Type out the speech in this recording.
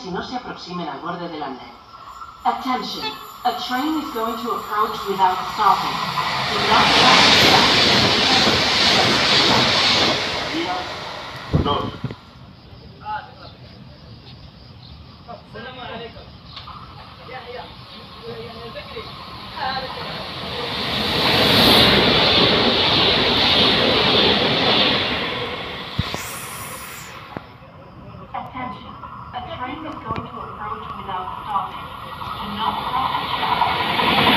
y no se aproximen al borde del andén. Attention, a train is going to approach without stopping. Do not stop. 2. Attention, a train is going to approach without stopping. Do not stop.